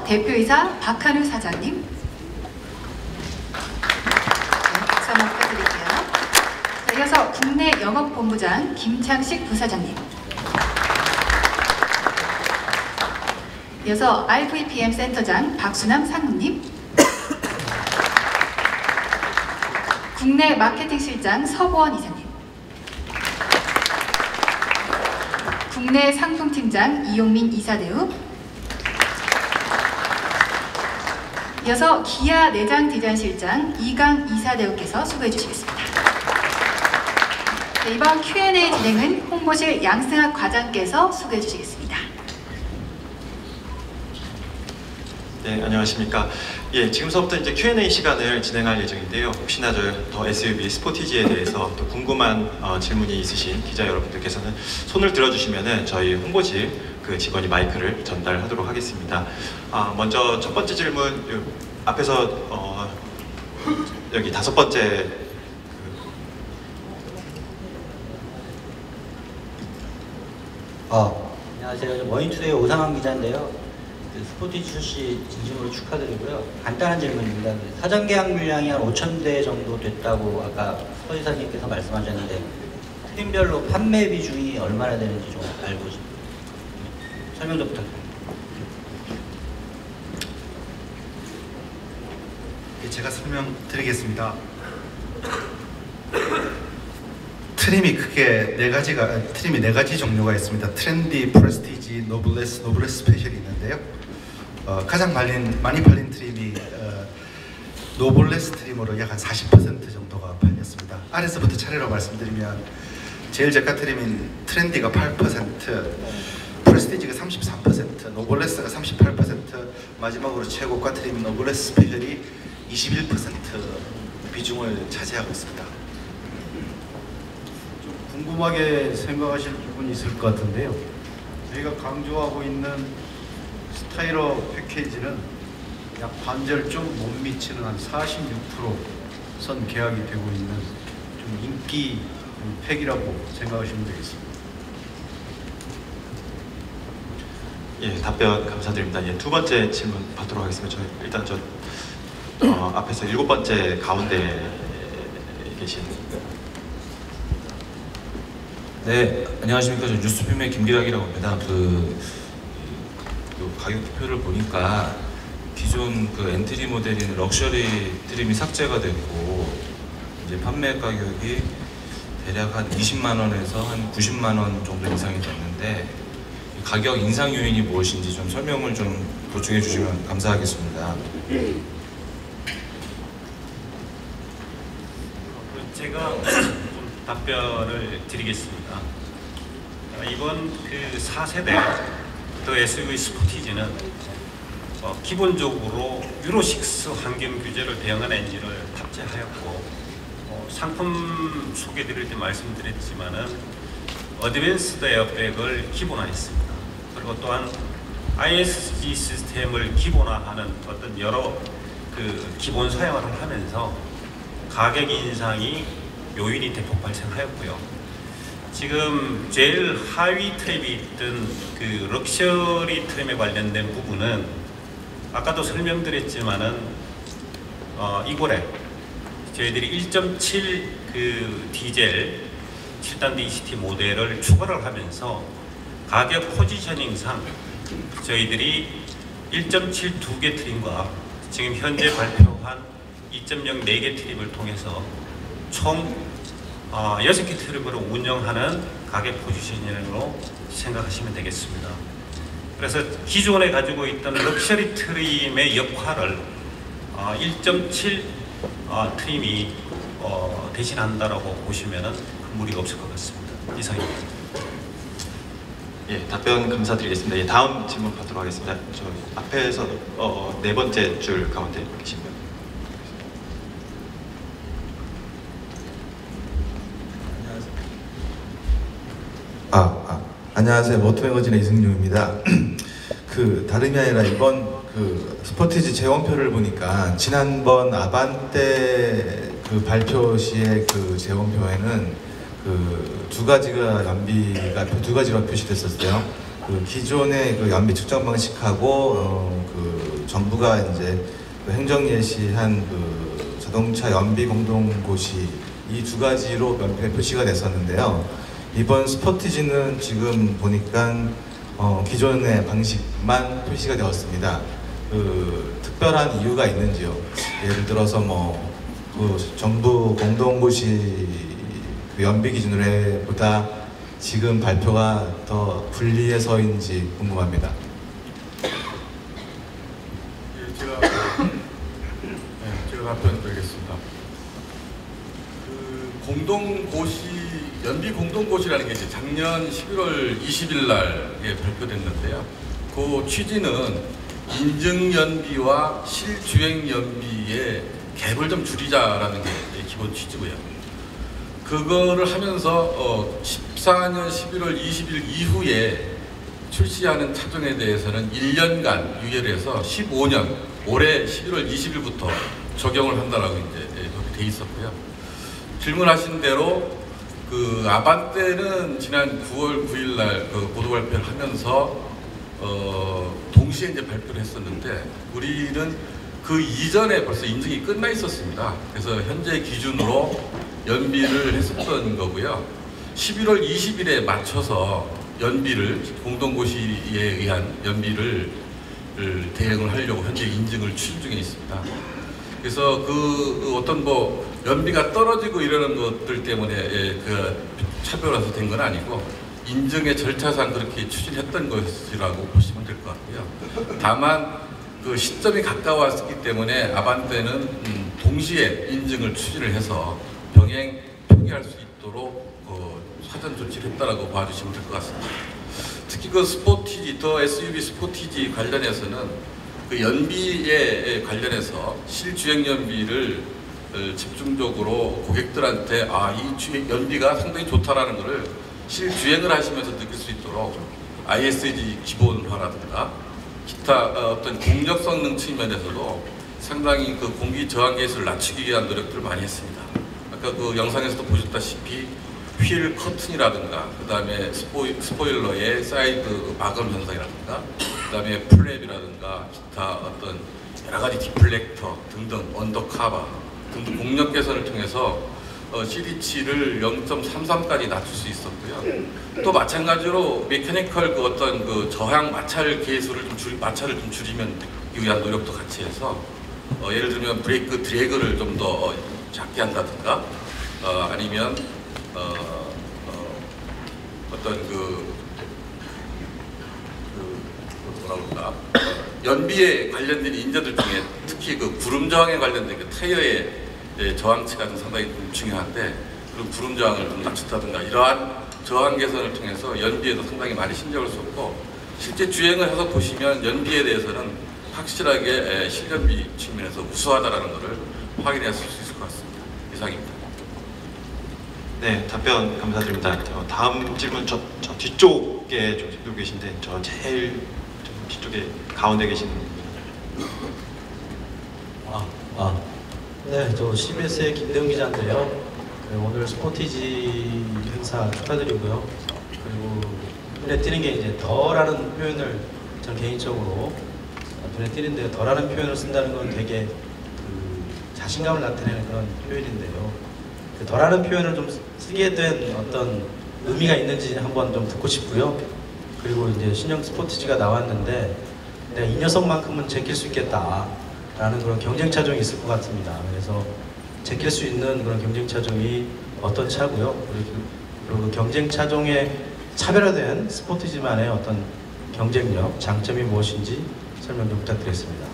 대표이사 박한우 사장님. 박수 한번 부탁드릴게요. 자, 이어서 국내 영업본부장 김창식 부사장님. 이어서 RVPM 센터장 박수남 상무님. 국내 마케팅실장 서보원 이사님. 국내 상품팀장 이용민 이사대우. 이어서 기아 내장 디자인실장 이강 이사대우께서 수고해 주시겠습니다. 네, 이번 Q&A 진행은 홍보실 양승학 과장께서 수고해 주시겠습니다. 네, 안녕하십니까. 예, 지금서부터 이제 Q&A 시간을 진행할 예정인데요. 혹시나 더 SUV 스포티지에 대해서 또 궁금한 질문이 있으신 기자 여러분들께서는 손을 들어주시면은 저희 홍보실 그 직원이 마이크를 전달하도록 하겠습니다. 먼저 첫 번째 질문 앞에서 여기 다섯 번째 안녕하세요. 머니투데이 오상환 기자인데요. 스포티지 출시 진심으로 축하드리고요. 간단한 질문입니다. 사전 계약 물량이 한 5,000대 정도 됐다고 아까 서 이사님께서 말씀하셨는데 트림별로 판매 비중이 얼마나 되는지 좀 알고 설명 좀 부탁드립니다. 네, 제가 설명드리겠습니다. 트림이 크게 트림이 네 가지 종류가 있습니다. 트렌디, 프레스티지, 노블레스 스페셜이 있는데요. 가장 많이 팔린 트림이 노블레스 트림으로 약 한 40% 정도가 팔렸습니다. 아래서부터 차례로 말씀드리면 제일 저가 트림인 트렌디가 8%, 프레스티지가 33%, 노블레스가 38%, 마지막으로 최고가 트림인 노블레스 스페셜이 21% 비중을 차지하고 있습니다. 좀 궁금하게 생각하실 부분이 있을 것 같은데요. 저희가 강조하고 있는 스타일러 패키지는 약 반절좀 못 미치는 한 46% 계약이 되고 있는 좀 인기 팩이라고 생각하시면 되겠습니다. 예, 답변 감사드립니다. 예, 두 번째 질문 받도록 하겠습니다. 일단 앞에서 일곱 번째 가운데 계신. 네, 안녕하십니까. 저는 뉴스필의 김기락이라고 합니다. 가격 투표를 보니까 기존 엔트리 모델인 럭셔리 트림이 삭제가 됐고 이제 판매 가격이 대략 한 20만 원에서 한 90만 원 정도 인상이 됐는데 가격 인상 요인이 무엇인지 좀 설명을 좀 보충해 주시면 감사하겠습니다. 제가 좀 답변을 드리겠습니다. 이번 4세대 더 SUV 스포티지는 기본적으로 유로6 환경 규제를 대응한 엔진을 탑재하였고 상품 소개 드릴 때 말씀드렸지만은 어드밴스드 에어백을 기본화했습니다. 그리고 또한 ISG 시스템을 기본화하는 어떤 여러 기본 사양을 하면서 가격 인상이 요인이 대폭 발생하였고요. 지금 제일 하위 트랩이 있던 럭셔리 트램에 관련된 부분은 아까도 설명드렸지만은 이골에 저희들이 1.7 디젤 7단 DCT 모델을 추가를 하면서 가격 포지셔닝상 저희들이 1.7 2개 트림과 지금 현재 발표한 2.0 4개 트림을 통해서 총 6개 트림으로 운영하는 가격 포지셔닝으로 생각하시면 되겠습니다. 그래서 기존에 가지고 있던 럭셔리 트림의 역할을 1.7 트림이 대신한다라고 보시면 큰 무리가 없을 것 같습니다. 이상입니다. 예, 답변 감사드리겠습니다. 예, 다음 질문 받도록 하겠습니다. 저 앞에서 네 번째 줄 가운데 계신 분. 안녕하세요. 모토매거진의 이승용입니다. 다름이 아니라 이번 스포티지 재원표를 보니까 지난번 아반떼 발표 시의 재원표에는 두 가지가 연비가 두 가지로 표시됐었어요. 기존의 연비 측정 방식하고 정부가 이제 그 행정 예시한 그 자동차 연비 공동고시 이 두 가지로 표시가 됐었는데요. 이번 스포티지는 지금 보니까 기존의 방식만 표시가 되었습니다. 그 특별한 이유가 있는지요? 예를 들어서 그 정부 공동고시 그 연비 기준으로 보다 지금 발표가 더 불리해서인지 궁금합니다. 제가 답변드리겠습니다. 그 연비 공동고시라는 게 이제 작년 11월 20일 날에 발표됐는데요. 그 취지는 인증연비와 실주행연비의 갭을 좀 줄이자라는 게 기본 취지고요. 그거를 하면서 14년 11월 20일 이후에 출시하는 차종에 대해서는 1년간 유예를 해서 15년, 올해 11월 20일부터 적용을 한다라고 이제 그렇게 돼 있었고요. 질문하신 대로 그 아반떼는 지난 9월 9일 날 그 보도 발표를 하면서 동시에 이제 발표를 했었는데 우리는 그 이전에 벌써 인증이 끝나 있었습니다. 그래서 현재 기준으로 연비를 했었던 거고요. 11월 20일에 맞춰서 연비를 공동고시에 의한 연비를 대응을 하려고 현재 인증을 추진 중에 있습니다. 그래서 그 어떤 연비가 떨어지고 이러는 것들 때문에 그 차별화서 된 건 아니고 인증의 절차상 그렇게 추진했던 것이라고 보시면 될 것 같고요. 다만 그 시점이 가까웠기 때문에 아반떼는 동시에 인증을 추진을 해서 병행 표기할 수 있도록 사전 조치를 했다라고 봐주시면 될 것 같습니다. 특히 그 스포티지, 더 SUV 스포티지 관련해서는 그 연비에 관련해서 실주행 연비를 집중적으로 고객들한테 이 연비가 상당히 좋다라는 것을 실주행을 하시면서 느낄 수 있도록 ISG 기본화라든가 기타 어떤 공력 성능 측면에서도 상당히 그 공기 저항 계수를 낮추기 위한 노력들을 많이 했습니다. 아까 그 영상에서도 보셨다시피 휠 커튼이라든가 그 다음에 스포일러의 사이드 마감 현상이라든가 그 다음에 플랩이라든가 기타 어떤 여러 가지 디플렉터 등등 언더카바 등등 공력 개선을 통해서 CD치를 0.33까지 낮출 수 있었고요. 또 마찬가지로 메커니컬 그 어떤 그 저항 마찰 계수를 마찰을 좀 줄이면 위한 노력도 같이 해서 예를 들면 브레이크 드래그를 좀 더 작게 한다든가 아니면 어떤 연비에 관련된 인자들 중에 특히 그 구름 저항에 관련된 그 타이어의 저항치가 좀 상당히 좀 중요한데 그런 구름 저항을 좀 낮춘다든가 이러한 저항 개선을 통해서 연비에도 상당히 많이 신경을 썼고 실제 주행을 해서 보시면 연비에 대해서는 확실하게 실연비 측면에서 우수하다라는 것을 확인하실 수 있을 것 같습니다. 이상입니다. 네, 답변 감사드립니다. 다음 질문 저 뒤쪽에 좀 들고 계신데 저 제일 좀 뒤쪽에 가운데 계신 네, 저 CBS의 김대웅 기자인데요. 네, 오늘 스포티지 행사 축하드리고요. 그리고 눈에 띄는 게 이제 더라는 표현을 저는 개인적으로 눈에 띄는데 더라는 표현을 쓴다는 건 되게 자신감을 나타내는 그런 표현인데요. 그 더라는 표현을 좀 쓰게 된 어떤 의미가 있는지 한번 좀 듣고 싶고요. 그리고 이제 신형 스포티지가 나왔는데 내가 이 녀석만큼은 제낄 수 있겠다라는 그런 경쟁 차종이 있을 것 같습니다. 그래서 제낄 수 있는 그런 경쟁 차종이 어떤 차고요. 그리고 그 경쟁 차종에 차별화된 스포티지만의 어떤 경쟁력, 장점이 무엇인지 설명 좀 부탁드리겠습니다.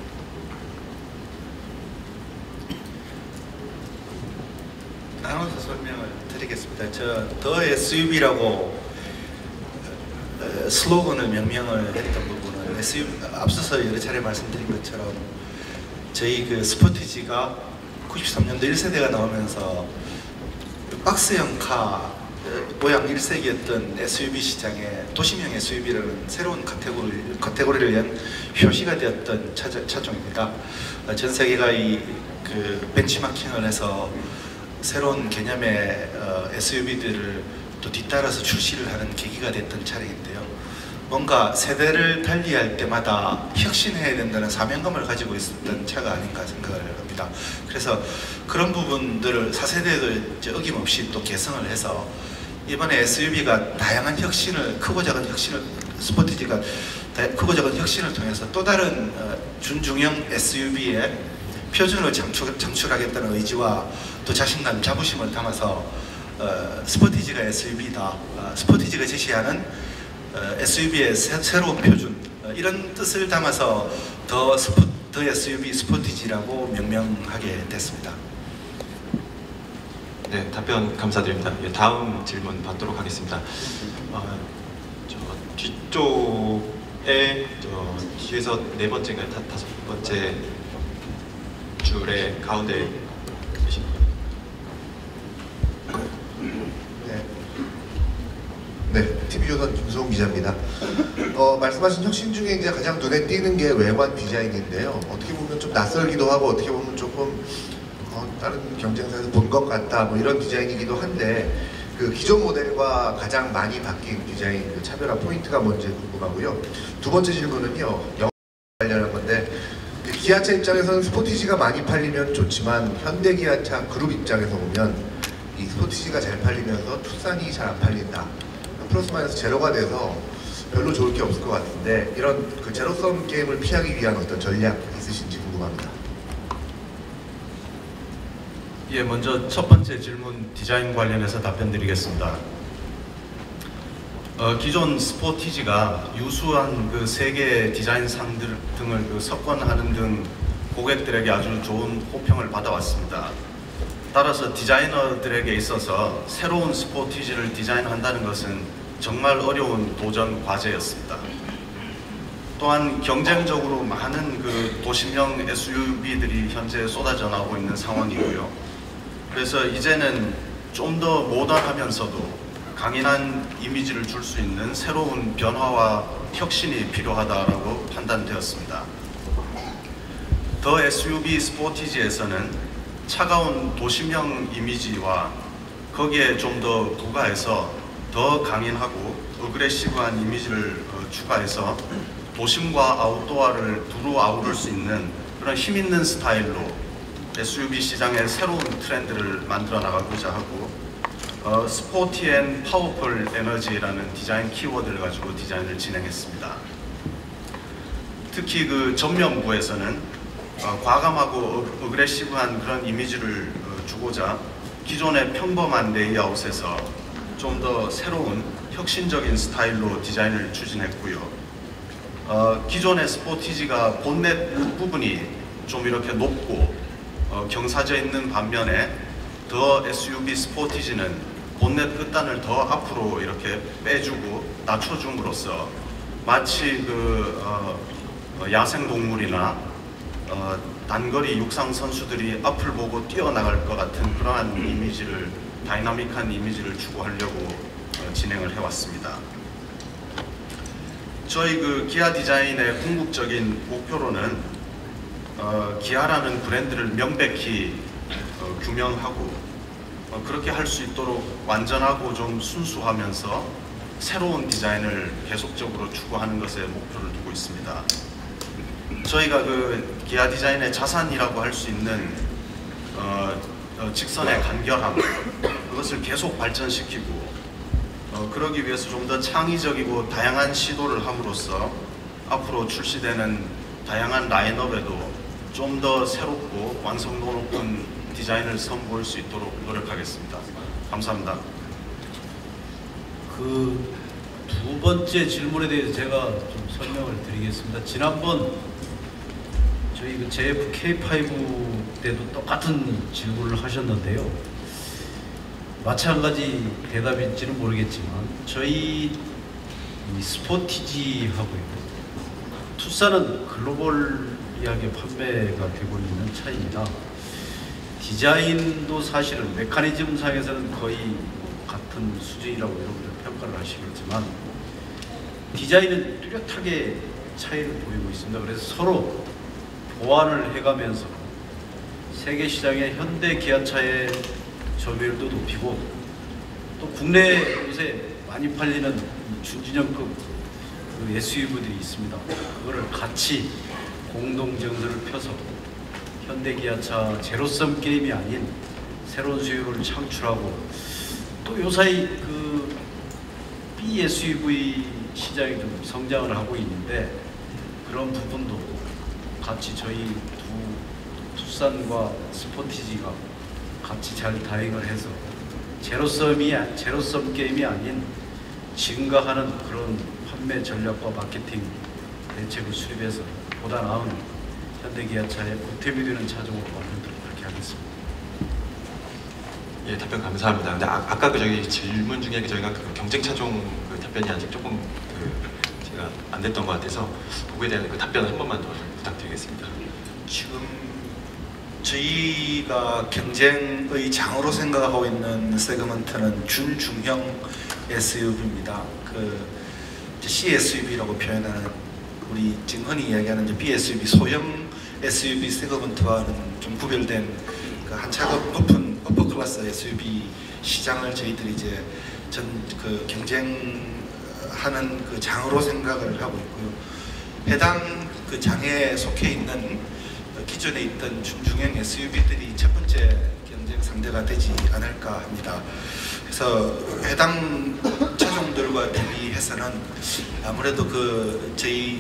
나눠서 설명을 드리겠습니다. 더 SUV라고 슬로건을 명명을 했던 부분은 앞서서 여러 차례 말씀드린 것처럼 저희 그 스포티지가 93년도 1세대가 나오면서 박스형 카 모양 1세기였던 SUV 시장에 도심형 SUV라는 새로운 카테고리를 위한 표시가 되었던 차종입니다. 전 세계가 그 벤치마킹을 해서 새로운 개념의 SUV들을 또 뒤따라서 출시를 하는 계기가 됐던 차량인데요. 뭔가 세대를 달리할 때마다 혁신해야 된다는 사명감을 가지고 있었던 차가 아닌가 생각을 합니다. 그래서 그런 부분들을 4세대도 이제 어김없이 또 개성을 해서 이번에 SUV가 다양한 혁신을, 크고 작은 혁신을, 스포티지가 크고 작은 혁신을 통해서 또 다른 준중형 SUV의 표준을 창출하겠다는 의지와 또 자신감, 자부심을 담아서 스포티지가 SUV다, 스포티지가 제시하는 SUV의 새로운 표준, 이런 뜻을 담아서 더 SUV 스포티지라고 명명하게 됐습니다. 네, 답변 감사드립니다. 예, 다음 질문 받도록 하겠습니다. 저 뒤쪽에 뒤에서 네 번째인가요? 다섯 번째 줄의 가운데 계신 분. 네, TV조선 김수홍 기자입니다. 말씀하신 혁신 중에 이제 가장 눈에 띄는 게 외관 디자인인데요. 어떻게 보면 좀 낯설기도 하고 어떻게 보면 조금 다른 경쟁사에서 본 것 같다, 뭐 이런 디자인이기도 한데, 그 기존 모델과 가장 많이 바뀐 디자인, 그 차별화 포인트가 뭔지 궁금하고요. 두 번째 질문은요, 영업 관련한 건데, 기아차 입장에서는 스포티지가 많이 팔리면 좋지만 현대기아차 그룹 입장에서 보면 이 스포티지가 잘 팔리면서 투싼이 잘 안 팔린다, 플러스 마이너스 제로가 돼서 별로 좋을 게 없을 것 같은데, 이런 그 제로섬 게임을 피하기 위한 어떤 전략 있으신지 궁금합니다. 예, 먼저 첫 번째 질문 디자인 관련해서 답변드리겠습니다. 기존 스포티지가 유수한 그 세계 디자인상들 등을 그 석권하는 등 고객들에게 아주 좋은 호평을 받아왔습니다. 따라서 디자이너들에게 있어서 새로운 스포티지를 디자인한다는 것은 정말 어려운 도전 과제였습니다. 또한 경쟁적으로 많은 그 도심형 SUV들이 현재 쏟아져 나오고 있는 상황이고요. 그래서 이제는 좀 더 모던하면서도 강인한 이미지를 줄 수 있는 새로운 변화와 혁신이 필요하다고 판단되었습니다. 더 SUV 스포티지에서는 차가운 도심형 이미지와 거기에 좀 더 부가해서 더 강인하고 어그레시브한 이미지를 추가해서 도심과 아웃도어를 두루 아우를 수 있는 그런 힘있는 스타일로 SUV 시장의 새로운 트렌드를 만들어 나가고자 하고, 스포티 앤 파워풀 에너지라는 디자인 키워드를 가지고 디자인을 진행했습니다. 특히 그 전면부에서는 과감하고 어그레시브한 그런 이미지를 주고자 기존의 평범한 레이아웃에서 좀 더 새로운 혁신적인 스타일로 디자인을 추진했고요. 기존의 스포티지가 본넷 부분이 좀 이렇게 높고 경사져 있는 반면에 더 SUV 스포티지는 본넷 끝단을 더 앞으로 이렇게 빼주고 낮춰줌으로써 마치 그 야생동물이나 단거리 육상 선수들이 앞을 보고 뛰어나갈 것 같은 그러한 이미지를, 다이나믹한 이미지를 추구하려고 진행을 해왔습니다. 저희 그 기아 디자인의 궁극적인 목표로는 기아라는 브랜드를 명백히 규명하고 그렇게 할 수 있도록 완전하고 좀 순수하면서 새로운 디자인을 계속적으로 추구하는 것에 목표를 두고 있습니다. 저희가 그 기아 디자인의 자산이라고 할 수 있는 직선의 간결함, 그것을 계속 발전시키고 그러기 위해서 좀 더 창의적이고 다양한 시도를 함으로써 앞으로 출시되는 다양한 라인업에도 좀 더 새롭고 완성도 높은 디자인을 선보일 수 있도록 노력하겠습니다. 감사합니다. 그 두 번째 질문에 대해서 제가 좀 설명을 드리겠습니다. 지난번 저희 그 JF K5 때도 똑같은 질문을 하셨는데요. 마찬가지 대답일지는 모르겠지만 저희 이 스포티지하고요, 투싼은 글로벌하게 판매가 되고 있는 차입니다. 디자인도 사실은 메커니즘 상에서는 거의 같은 수준이라고 여러분들 평가를 하시겠지만 디자인은 뚜렷하게 차이를 보이고 있습니다. 그래서 서로 보완을 해가면서 세계 시장의 현대 기아차의 점유율도 높이고 또 국내 요새 많이 팔리는 준진형급 그 SUV들이 있습니다. 그거를 같이 공동정서를 펴서 현대기아차 제로섬 게임이 아닌 새로운 수요를 창출하고 또 요사이 그 BSUV 시장이 좀 성장을 하고 있는데 그런 부분도 같이 저희 투싼과 스포티지가 같이 잘 다행을 해서 제로섬 게임이 아닌 증가하는 그런 판매 전략과 마케팅 대책을 수립해서 보다 나은 현대기아차의 보탬이 되는 차종으로 만들도록 그렇게 하겠습니다. 예, 답변 감사합니다. 근데 아까 그 저기 질문 중에 저희가 그 경쟁 차종 그 답변이 아직 조금 그 제가 안 됐던 것 같아서 그거에 대한 그 답변을 한 번만 더 부탁드리겠습니다. 지금 저희가 경쟁의 장으로 생각하고 있는 세그먼트는 준중형 SUV입니다. 그 CSUV라고 표현하는 우리 지금 흔히 이야기하는 BSUV 소형 SUV 세그먼트와는 좀 구별된 그 한 차급 높은 어퍼 클래스 SUV 시장을 저희들이 이제 그 경쟁하는 그 장으로 생각을 하고 있고요. 해당 그 장에 속해 있는 기존에 있던 중형 SUV들이 첫 번째 경쟁 상대가 되지 않을까 합니다. 그래서 해당 차종들과 대비해서는 아무래도 그 저희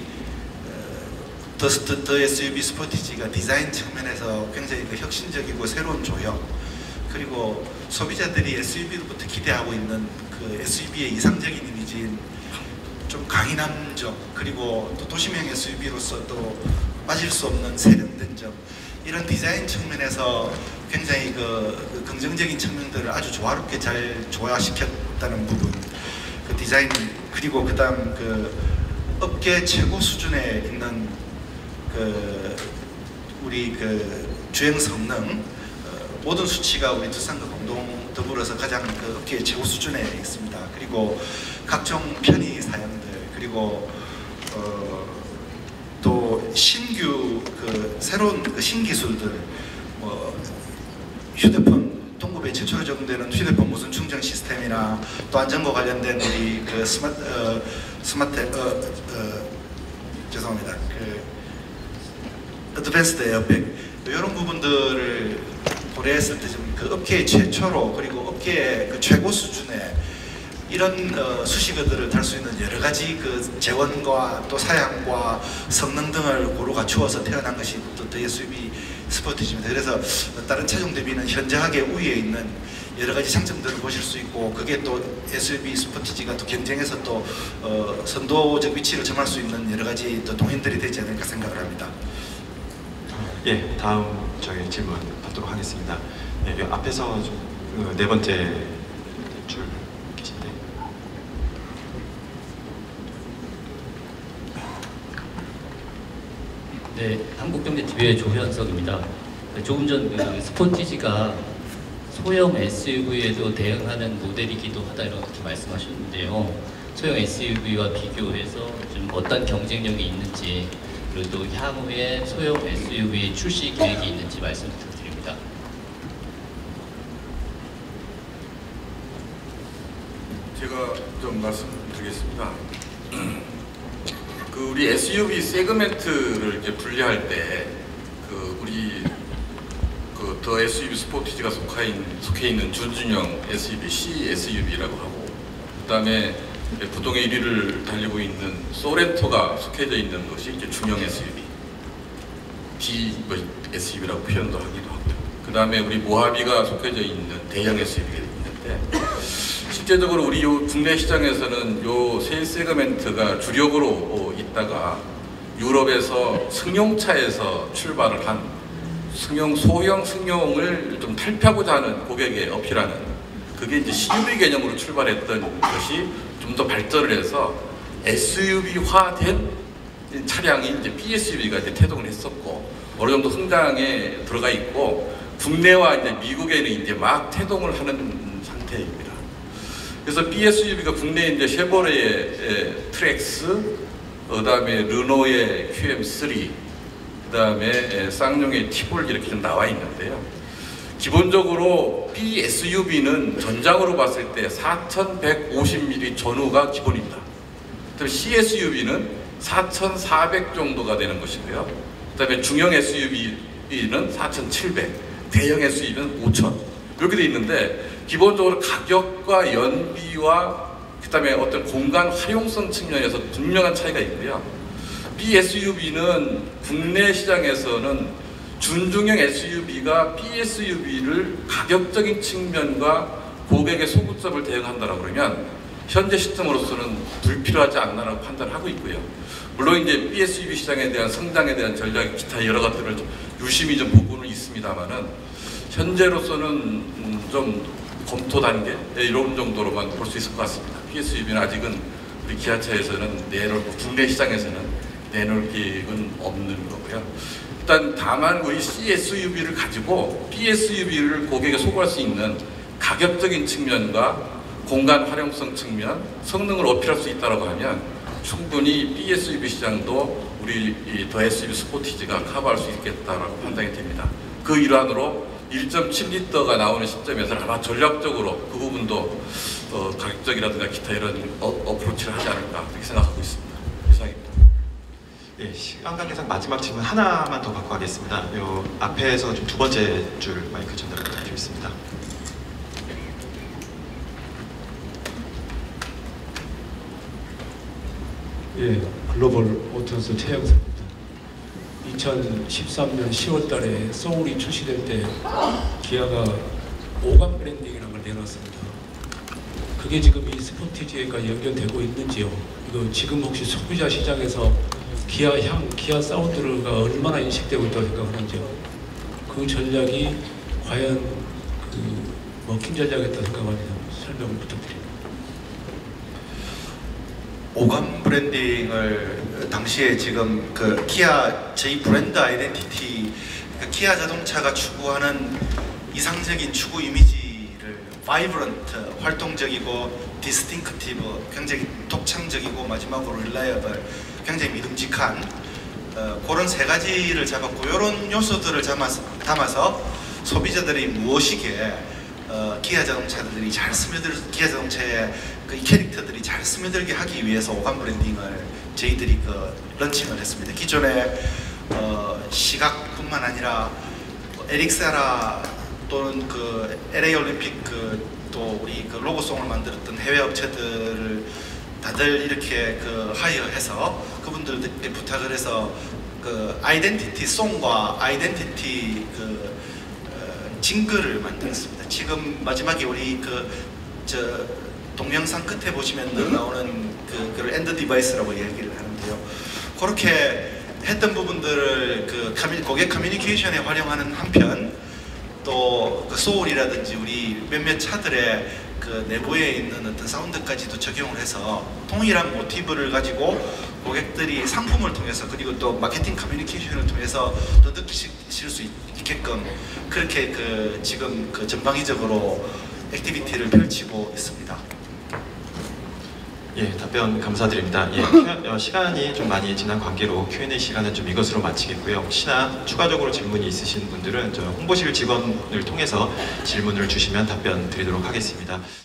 더 SUV 스포티지가 디자인 측면에서 굉장히 그 혁신적이고 새로운 조형, 그리고 소비자들이 SUV로부터 기대하고 있는 그 SUV의 이상적인 이미지인 좀 강인함적, 그리고 또 도시명 SUV로서 또 빠질 수 없는 세련된 점, 이런 디자인 측면에서 굉장히 그 긍정적인 측면들을 아주 조화롭게 잘 조화시켰다는 부분, 그 디자인, 그리고 그다음 그 업계 최고 수준에 있는 그 우리 그 주행 성능 모든 수치가 우리 투싼과 공동 더불어서 가장 그 업계 최고 수준에 있습니다. 그리고 각종 편의 사양들, 그리고 또 신규 그 새로운 그 신기술들, 뭐 휴대폰 동급에 최초로 적용되는 휴대폰 무선 충전 시스템이나 또 안전과 관련된 우리 그 죄송합니다. 그 어드밴스드 에어백, 이런 부분들을 고려했을 때 좀 그 업계의 최초로, 그리고 업계의 그 최고 수준의 이런 수식어들을 달 수 있는 여러 가지 그 재원과 또 사양과 성능 등을 고루 갖추어서 태어난 것이 또 더 SUV 스포티지입니다. 그래서 다른 차종 대비는 현저하게 우위에 있는 여러 가지 장점들을 보실 수 있고, 그게 또 SUV 스포티지가 또 경쟁에서 또 선도적 위치를 점할 수 있는 여러 가지 또 동인들이 되지 않을까 생각을 합니다. 예, 다음 저희 질문 받도록 하겠습니다. 예, 앞에서 네 번째 줄 계신데. 네, 한국경제TV의 조현석입니다. 조금 전 그 스포티지가 소형 SUV에도 대응하는 모델이기도 하다 이렇게 말씀하셨는데요. 소형 SUV와 비교해서 좀 어떤 경쟁력이 있는지, 그리고 또 향후에 소형 SUV 출시 계획이 있는지 말씀 부탁드립니다. 제가 좀 말씀드리겠습니다. 그 우리 SUV 세그멘트를 이제 분리할 때 그 우리 그 더 SUV 스포티지가 속해 있는 준중형 SUV CSUV라고 하고, 그다음에 부동의 1위를 달리고 있는 소렌토가 속해져 있는 것이 이제 중형 SUV, DSUV라고 표현도 하기도 하고요. 그 다음에 우리 모하비가 속해져 있는 대형 SUV가 있는데, 실제적으로 우리 요 국내 시장에서는 요 세 세그멘트가 주력으로 있다가 유럽에서 승용차에서 출발을 한 소형 승용을 좀 탈피하고자 하는 고객에 어필하는, 그게 이제 CUV 개념으로 출발했던 것이 좀 더 발전을 해서 SUV화된 차량이 이제 BSUV가 이제 태동을 했었고, 어느 정도 성장에 들어가 있고, 국내와 이제 미국에는 이제 막 태동을 하는 상태입니다. 그래서 BSUV가 국내에 이제 쉐보레의 트랙스, 그다음에 르노의 QM3, 그다음에 쌍용의 티볼 이렇게 좀 나와 있는데요. 기본적으로 BSUV는 전장으로 봤을 때 4150mm 전후가 기본입니다. 그다음에 CSUV는 4,400 정도가 되는 것이고요. 그다음에 중형 SUV는 4,700, 대형 SUV는 5,000 이렇게 돼 있는데 기본적으로 가격과 연비와 그다음에 어떤 공간 활용성 측면에서 분명한 차이가 있고요. BSUV는 국내 시장에서는 준중형 SUV가 BSUV를 가격적인 측면과 고객의 소구점을 대응한다라고 그러면 현재 시점으로서는 불필요하지 않나라고 판단하고 있고요. 물론 이제 BSUV 시장에 대한 성장에 대한 전략 기타 여러 가지를 좀 유심히 좀 보고는 있습니다만은 현재로서는 좀 검토 단계 이런 정도로만 볼 수 있을 것 같습니다. BSUV는 아직은 우리 기아차에서는 국내 시장에서는 내놓을 계획은 없는 거고요. 일단 다만 우리 CSUV를 가지고 BSUV를 고객에 소구할 수 있는 가격적인 측면과 공간 활용성 측면, 성능을 어필할 수 있다고 하면 충분히 BSUV 시장도 우리 더 SUV 스포티지가 커버할 수 있겠다라고 판단이 됩니다. 그 일환으로 1.7L가 나오는 시점에서는 아마 전략적으로 그 부분도 가격적이라든가 기타 이런 어프로치를 하지 않을까 그렇게 생각하고 있습니다. 이상입니다. 예, 시간 관계상 마지막 질문 하나만 더 받고 가겠습니다. 요 앞에서 좀 두 번째 줄 마이크 전달 부탁드리겠습니다. 예, 글로벌 오토스 최영석입니다. 2013년 10월 달에 소울이 출시될 때 기아가 5관 브랜딩이라는 걸 내놨습니다. 그게 지금 이 스포티지가 연결되고 있는지요? 이거 지금 혹시 소비자 시장에서 기아 향, 기아 사운드가 얼마나 인식되고 있다고 생각하는지요? 그 전략이 과연 먹힌 전략이었다고 생각하는지 설명을 부탁드립니다. 5관 브랜딩을 당시에 지금 그 기아 저희 브랜드 아이덴티티 기아 자동차가 추구하는 이상적인 추구 이미지를 바이브런트, 활동적이고 디스팅크티브, 굉장히 독창적이고 마지막으로 릴라이어블, 굉장히 믿음직한 그런 세 가지를 잡았고 이런 요소들을 담아서 소비자들이 무엇이기에 기아 자동차들이 잘 기아 자동차의 이 캐릭터들이 잘 스며들게 하기 위해서 5관 브랜딩을 저희들이 런칭을 했습니다. 기존에 시각뿐만 아니라 에릭사라 또는 LA 올림픽 또 우리 로고송을 만들었던 해외 업체들을 다들 이렇게 하이어해서 그분들께 부탁을 해서 아이덴티티 송과 아이덴티티 징글을 만들었습니다. 지금 마지막에 우리 동영상 끝에 보시면 나오는 그걸 엔드 디바이스라고 얘기를 하는데요. 그렇게 했던 부분들을 고객 커뮤니케이션에 활용하는 한편 또 소울이라든지 우리 몇몇 차들의 내부에 있는 어떤 사운드까지도 적용을 해서 동일한 모티브를 가지고 고객들이 상품을 통해서 그리고 또 마케팅 커뮤니케이션을 통해서 더 느끼실 수 있게끔 그렇게 지금 전방위적으로 액티비티를 펼치고 있습니다. 예, 답변 감사드립니다. 예, 시간이 좀 많이 지난 관계로 Q&A 시간은 좀 이것으로 마치겠고요. 혹시나 추가적으로 질문이 있으신 분들은 저 홍보실 직원을 통해서 질문을 주시면 답변 드리도록 하겠습니다.